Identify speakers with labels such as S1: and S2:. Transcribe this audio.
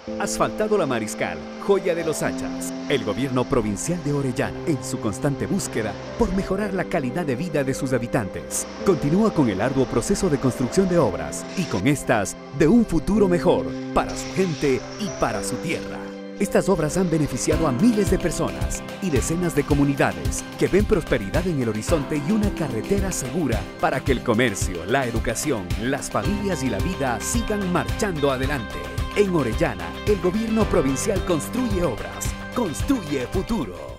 S1: Asfaltado La Mariscal, joya de los Hachas. El gobierno provincial de Orellana, en su constante búsqueda por mejorar la calidad de vida de sus habitantes, continúa con el arduo proceso de construcción de obras y con estas de un futuro mejor para su gente y para su tierra. Estas obras han beneficiado a miles de personas y decenas de comunidades que ven prosperidad en el horizonte y una carretera segura para que el comercio, la educación, las familias y la vida sigan marchando adelante. En Orellana, el gobierno provincial construye obras, construye futuro.